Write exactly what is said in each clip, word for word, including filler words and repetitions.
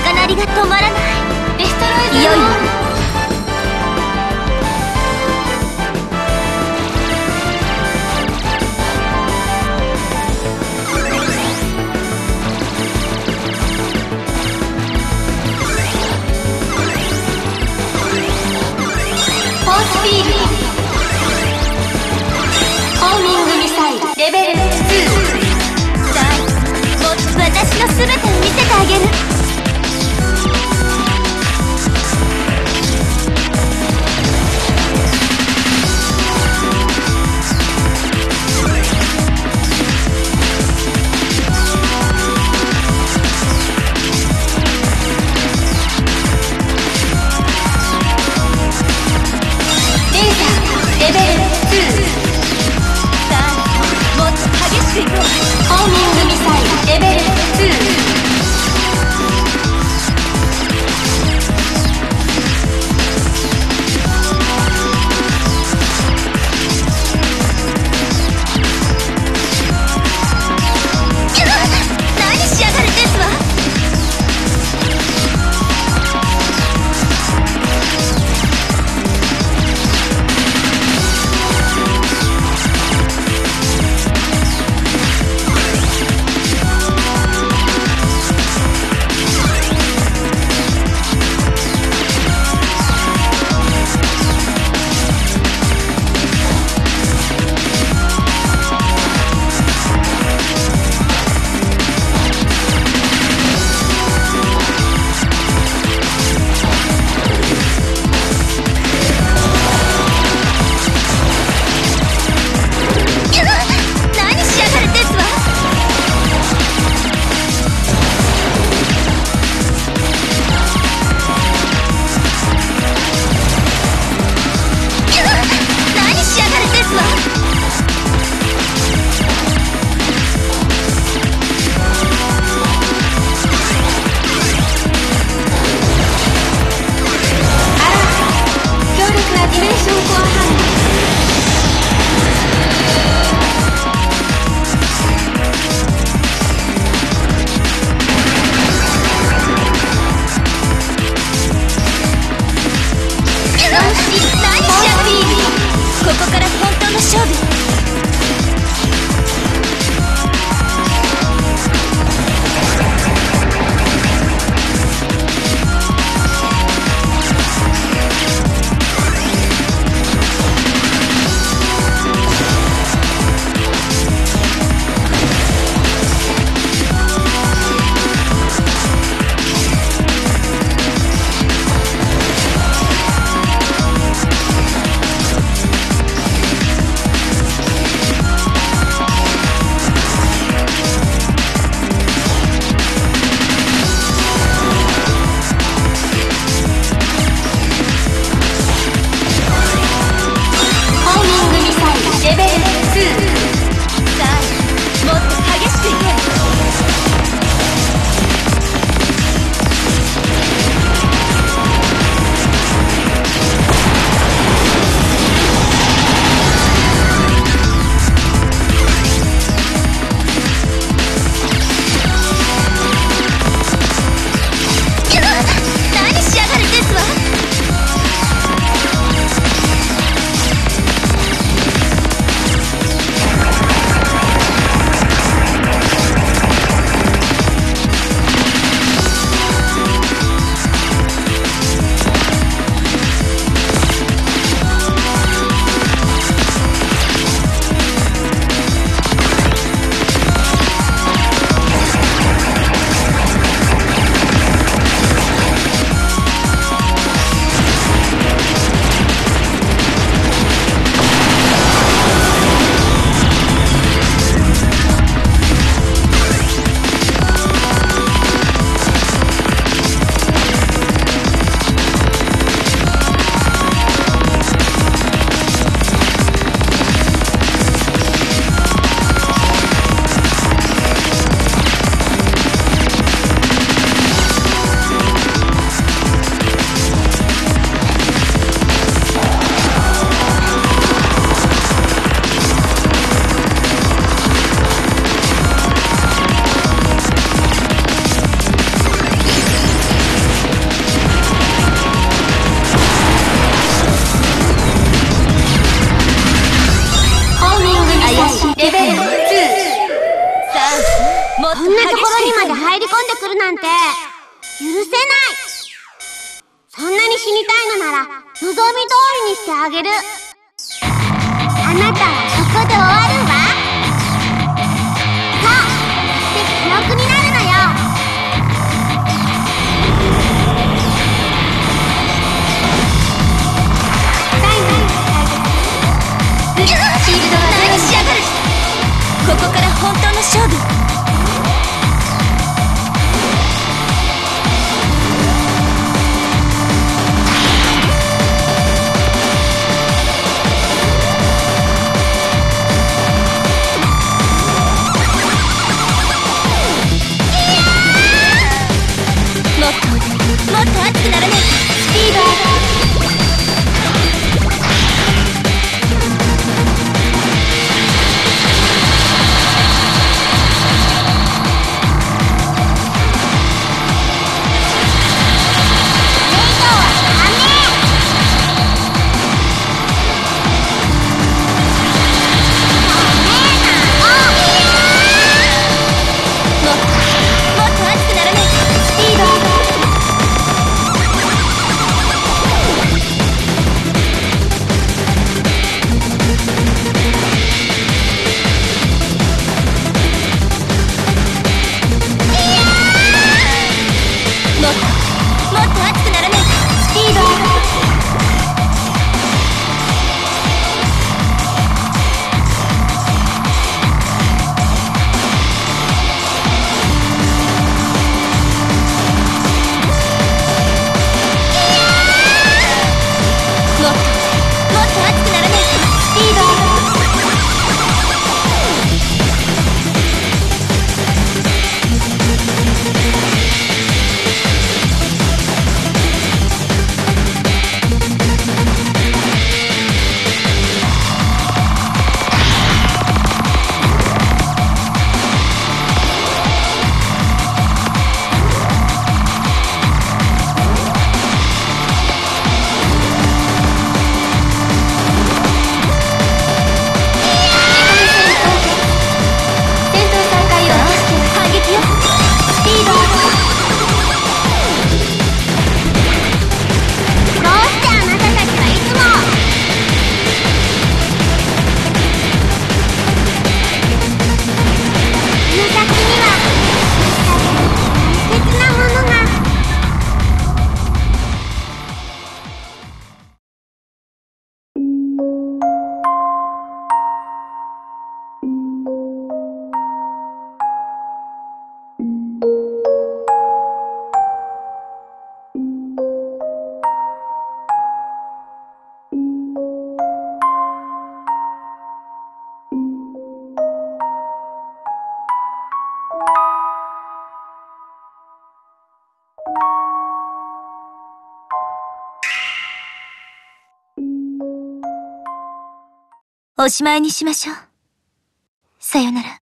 が鳴りが止まらない。デストロイザー。いよいよフォースフィールド。ホーミングミサイルレベルツー。さあ、もっと私の全てを見せてあげる。レーザーレベルツー。さあ、もっと激しくいこう。ホーミングミサイルレベルツー。 なんて許せない。そんなに死にたいのなら望み通りにしてあげる。あなたはここで終わるわ。そうそして記憶になるのよ。 シールドは何しやがる。ここから本当の勝負。もっともっと熱くならない。スピードアップ。 おしまいにしましょう。さよなら。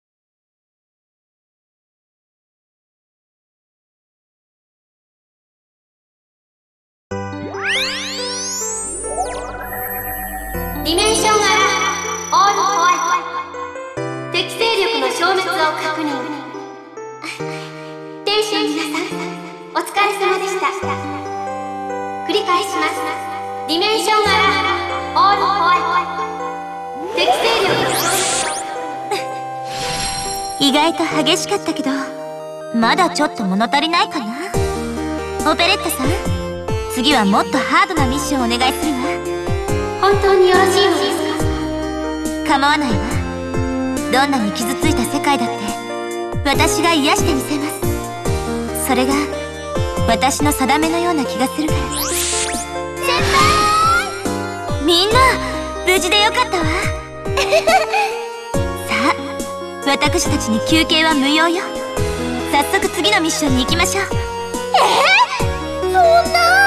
ディメンションアラームオールホワイト。敵勢力の消滅を確認。天使の皆さん、お疲れ様でした。繰り返します。ディメンションアラームオールホワイト。敵勢力の消滅。 意外と激しかったけど、まだちょっと物足りないかな。オペレッタさん、次はもっとハードなミッションお願いするわ。 本当によろしいのですか？ 構わないわ。どんなに傷ついた世界だって私が癒してみせます。それが私の定めのような気がするから。 先輩！ みんな無事でよかったわ。さあ、私たちに休憩は無用よ。早速次のミッションに行きましょう。 えー、そんな。